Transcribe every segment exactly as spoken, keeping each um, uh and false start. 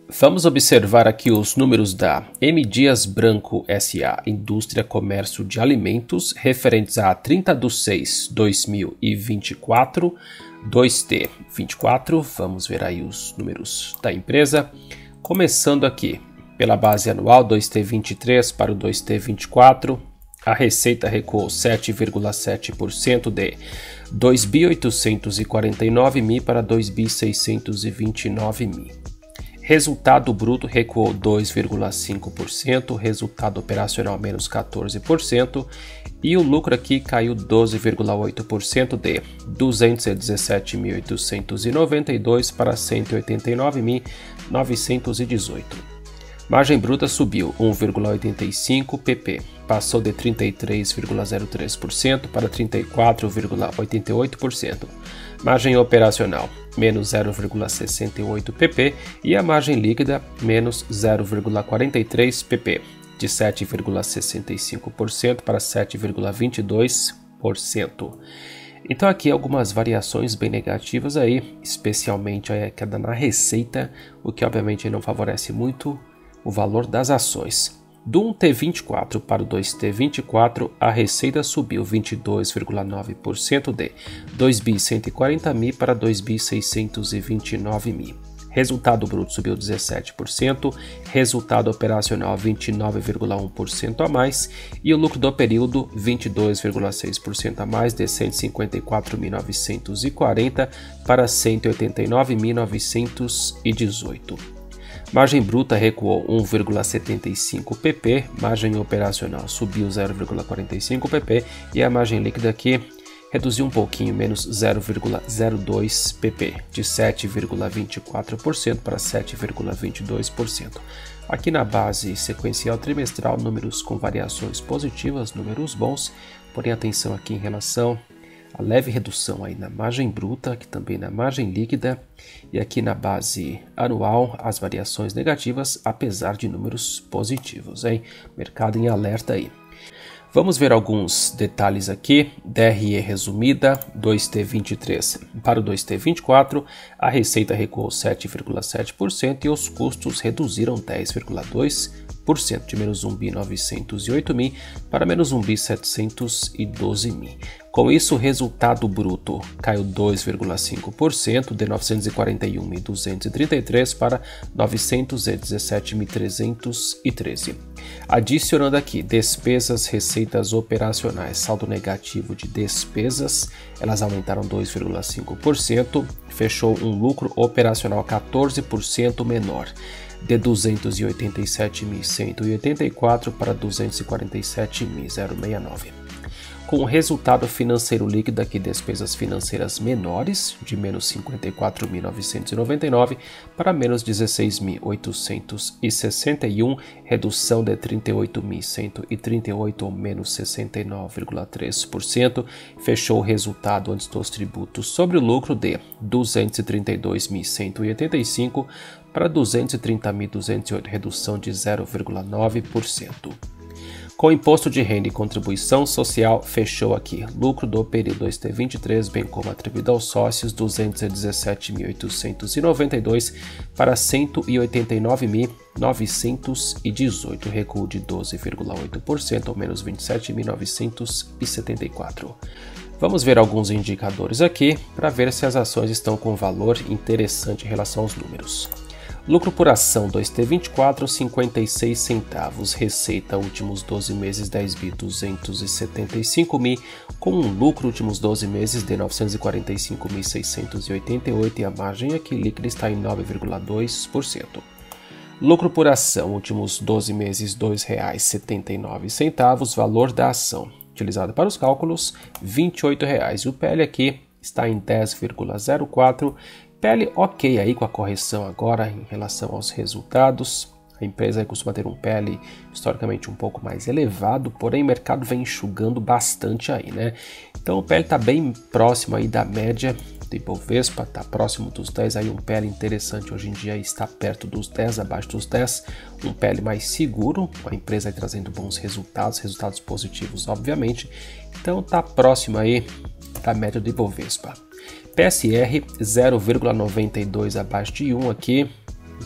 Vamos observar aqui os números da M. Dias Branco S A, Indústria Comércio de Alimentos, referentes a trinta de seis de dois mil e vinte e quatro, dois T vinte e quatro. Vamos ver aí os números da empresa. Começando aqui pela base anual dois T vinte e três para o dois T vinte e quatro, a receita recuou sete vírgula sete por cento de dois bi oitocentos e quarenta e nove mil para dois bi seiscentos e vinte e nove mil. Resultado bruto recuou dois vírgula cinco por cento, resultado operacional menos quatorze por cento e o lucro aqui caiu doze vírgula oito por cento de duzentos e dezessete mil oitocentos e noventa e dois para cento e oitenta e nove mil novecentos e dezoito. Margem bruta subiu um vírgula oitenta e cinco por cento, passou de trinta e três vírgula zero três por cento para trinta e quatro vírgula oitenta e oito por cento. Margem operacional, menos zero vírgula sessenta e oito por cento e a margem líquida, menos zero vírgula quarenta e três por cento, de sete vírgula sessenta e cinco por cento para sete vírgula vinte e dois por cento. Então aqui algumas variações bem negativas aí, especialmente a queda na receita, o que obviamente não favorece muito o valor das ações. Do um T vinte e quatro para o dois T vinte e quatro, a receita subiu vinte e dois vírgula nove por cento de dois bi cento e quarenta mil para dois bi seiscentos e vinte e nove mil. Resultado bruto subiu dezessete por cento, resultado operacional vinte e nove vírgula um por cento a mais e o lucro do período vinte e dois vírgula seis por cento a mais, de cento e cinquenta e quatro mil novecentos e quarenta para cento e oitenta e nove mil novecentos e dezoito. Margem bruta recuou um vírgula setenta e cinco por cento, margem operacional subiu zero vírgula quarenta e cinco por cento e a margem líquida aqui reduziu um pouquinho, menos zero vírgula zero dois por cento, de sete vírgula vinte e quatro por cento para sete vírgula vinte e dois por cento. Aqui na base sequencial trimestral, números com variações positivas, números bons, porém atenção aqui em relação a leve redução aí na margem bruta, aqui também na margem líquida, e aqui na base anual as variações negativas, apesar de números positivos, hein? Mercado em alerta aí. Vamos ver alguns detalhes aqui. D R E resumida, dois T vinte e três para o dois T vinte e quatro, a receita recuou sete vírgula sete por cento e os custos reduziram dez vírgula dois por cento, de menos um bi novecentos e oito mil para menos um bi setecentos e doze mil. Com isso, o resultado bruto caiu dois vírgula cinco por cento, de novecentos e quarenta e um mil duzentos e trinta e três para novecentos e dezessete mil trezentos e treze. Adicionando aqui despesas, receitas operacionais, saldo negativo de despesas, elas aumentaram dois vírgula cinco por cento, fechou um lucro operacional quatorze por cento menor, de duzentos e oitenta e sete mil cento e oitenta e quatro para duzentos e quarenta e sete mil sessenta e nove. Com o resultado financeiro líquido aqui, despesas financeiras menores, de menos cinquenta e quatro mil novecentos e noventa e nove para menos dezesseis mil oitocentos e sessenta e um, redução de trinta e oito mil cento e trinta e oito ou menos sessenta e nove vírgula três por cento, fechou o resultado antes dos tributos sobre o lucro de duzentos e trinta e dois mil cento e oitenta e cinco para duzentos e trinta mil duzentos e oito, redução de zero vírgula nove por cento. Com o imposto de renda e contribuição social, fechou aqui lucro do período dois T vinte e três, bem como atribuído aos sócios, duzentos e dezessete mil oitocentos e noventa e dois para cento e oitenta e nove mil novecentos e dezoito, recuo de doze vírgula oito por cento ou menos vinte e sete mil novecentos e setenta e quatro. Vamos ver alguns indicadores aqui para ver se as ações estão com valor interessante em relação aos números. Lucro por ação dois T vinte e quatro, cinquenta e seis centavos. Receita últimos doze meses dez bi duzentos e setenta e cinco mil, com um lucro últimos doze meses de novecentos e quarenta e cinco mil seiscentos e oitenta e oito e a margem aqui líquida está em nove vírgula dois por cento. Lucro por ação últimos doze meses dois reais e setenta e nove centavos. Valor da ação utilizado para os cálculos vinte e oito reais. E o P L aqui está em dez vírgula zero quatro. P L ok aí com a correção agora em relação aos resultados. A empresa costuma ter um P L historicamente um pouco mais elevado, porém o mercado vem enxugando bastante aí, né? Então o P L está bem próximo aí da média do Ibovespa, está próximo dos dez, aí um P L interessante hoje em dia está perto dos dez, abaixo dos dez, um P L mais seguro, a empresa aí trazendo bons resultados, resultados positivos obviamente, então está próximo aí da média do Ibovespa. P S R zero vírgula noventa e dois abaixo de um aqui,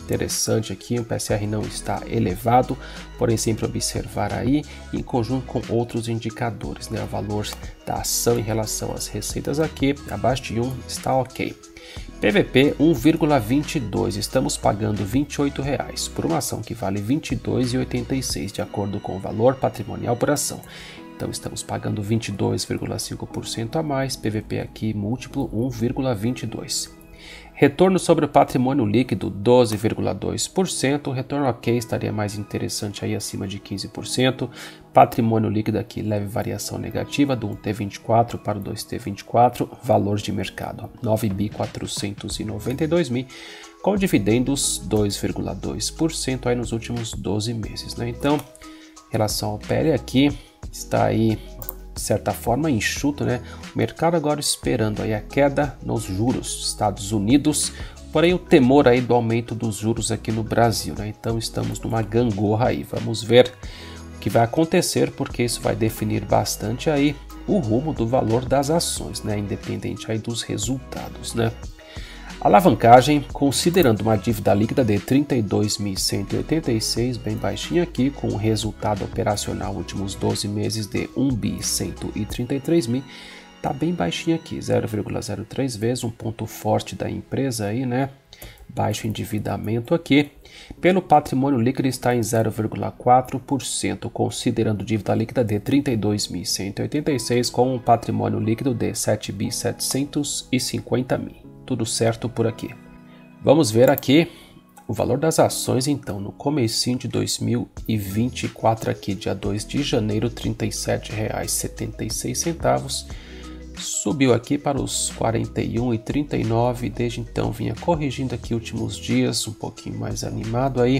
interessante aqui, o P S R não está elevado, porém sempre observar aí em conjunto com outros indicadores, né? O valor da ação em relação às receitas aqui, abaixo de um, está ok. P V P um vírgula vinte e dois, estamos pagando vinte e oito reais por uma ação que vale vinte e dois reais e oitenta e seis centavos, de acordo com o valor patrimonial por ação. Então estamos pagando vinte e dois vírgula cinco por cento a mais, P V P aqui múltiplo um vírgula vinte e dois. Retorno sobre o patrimônio líquido doze vírgula dois por cento, o retorno ok estaria mais interessante aí acima de quinze por cento. Patrimônio líquido aqui leve variação negativa do um T vinte e quatro para o dois T vinte e quatro, valor de mercado nove bilhões quatrocentos e noventa e dois mil, com dividendos dois vírgula dois por cento aí nos últimos doze meses, né? Então, em relação ao P L aqui, está aí de certa forma enxuto, né? O mercado agora esperando aí a queda nos juros dos Estados Unidos, porém o temor aí do aumento dos juros aqui no Brasil, né? Então estamos numa gangorra aí. Vamos ver o que vai acontecer, porque isso vai definir bastante aí o rumo do valor das ações, né? Independente aí dos resultados, né? Alavancagem, considerando uma dívida líquida de trinta e dois mil cento e oitenta e seis, bem baixinha aqui, com um resultado operacional últimos doze meses de um bilhão cento e trinta e três mil, tá bem baixinha aqui, zero vírgula zero três vezes, um ponto forte da empresa aí, né? Baixo endividamento aqui. Pelo patrimônio líquido está em zero vírgula quatro por cento, considerando dívida líquida de trinta e dois mil cento e oitenta e seis, com um patrimônio líquido de sete bilhões setecentos e cinquenta mil. Tudo certo por aqui. Vamos ver aqui o valor das ações então no comecinho de dois mil e vinte e quatro aqui, dia dois de janeiro, trinta e sete reais e setenta e seis centavos. Subiu aqui para os quarenta e um reais e trinta e nove centavos, desde então vinha corrigindo aqui últimos dias, um pouquinho mais animado aí,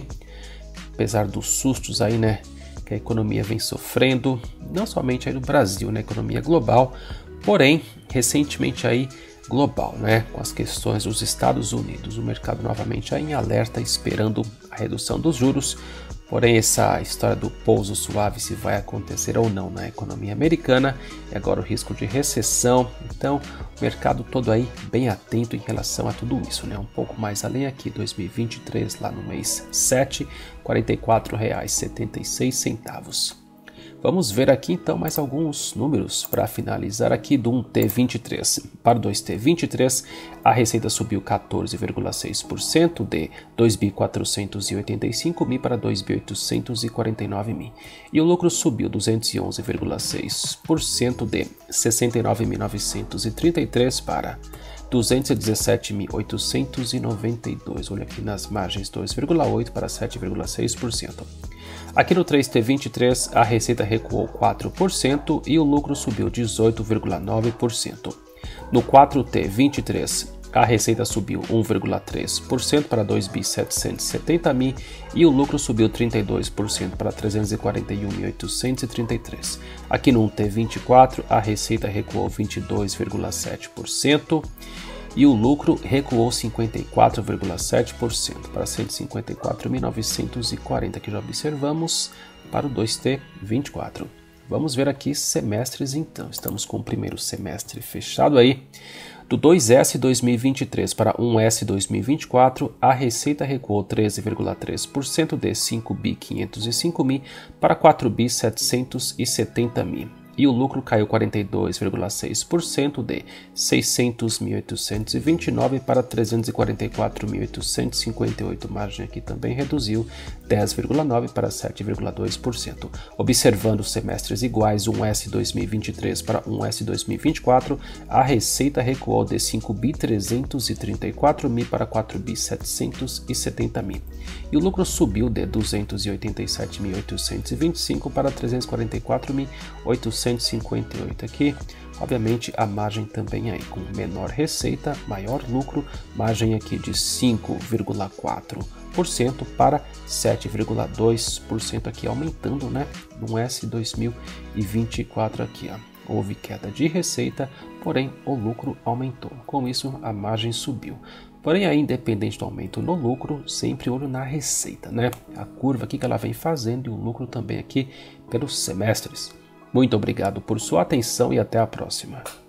apesar dos sustos aí, né, que a economia vem sofrendo, não somente aí no Brasil, né, economia global, porém, recentemente aí global, né, com as questões dos Estados Unidos, o mercado novamente aí em alerta, esperando a redução dos juros, porém essa história do pouso suave, se vai acontecer ou não na economia americana, e agora o risco de recessão, então o mercado todo aí bem atento em relação a tudo isso, né, um pouco mais além aqui, dois mil e vinte e três, lá no mês sete, quarenta e quatro reais e setenta e seis centavos. Vamos ver aqui então mais alguns números para finalizar aqui do um T vinte e três. Para o dois T vinte e três, a receita subiu quatorze vírgula seis por cento de dois bilhões quatrocentos e oitenta e cinco mil para dois bilhões oitocentos e quarenta e nove mil. E o lucro subiu duzentos e onze vírgula seis por cento de sessenta e nove mil novecentos e trinta e três para duzentos e dezessete mil oitocentos e noventa e dois. Olha aqui nas margens, dois vírgula oito por cento para sete vírgula seis por cento. Aqui no três T vinte e três, a receita recuou quatro por cento e o lucro subiu dezoito vírgula nove por cento. No quatro T vinte e três, a receita subiu um vírgula três por cento para dois bilhões setecentos e setenta mil e o lucro subiu trinta e dois por cento para trezentos e quarenta e um mil oitocentos e trinta e três. Aqui no um T vinte e quatro, a receita recuou vinte e dois vírgula sete por cento e o lucro recuou cinquenta e quatro vírgula sete por cento para cento e cinquenta e quatro mil novecentos e quarenta, que já observamos para o dois T vinte e quatro. Vamos ver aqui semestres então, estamos com o primeiro semestre fechado aí. Do dois S dois mil e vinte e três para um S dois mil e vinte e quatro, a receita recuou treze vírgula três por cento de cinco bilhões quinhentos e cinco mil para quatro bilhões setecentos e setenta mil. E o lucro caiu quarenta e dois vírgula seis por cento de seiscentos mil oitocentos e vinte e nove para trezentos e quarenta e quatro mil oitocentos e cinquenta e oito. Margem aqui também reduziu dez vírgula nove por cento para sete vírgula dois por cento. Observando semestres iguais, um S dois mil e vinte e três para um S dois mil e vinte e quatro, a receita recuou de cinco bilhões trezentos e trinta e quatro mil para quatro bilhões setecentos e setenta mil. E o lucro subiu de duzentos e oitenta e sete mil oitocentos e vinte e cinco para trezentos e quarenta e quatro mil oitocentos e cinquenta e oito aqui. Obviamente a margem também aí com menor receita, maior lucro, margem aqui de cinco vírgula quatro por cento para sete vírgula dois por cento aqui, aumentando, né, no S dois mil e vinte e quatro aqui, ó. Houve queda de receita, porém o lucro aumentou. Com isso a margem subiu. Porém, aí, independente do aumento no lucro, sempre olho na receita, né? A curva aqui que ela vem fazendo e o lucro também aqui pelos semestres. Muito obrigado por sua atenção e até a próxima.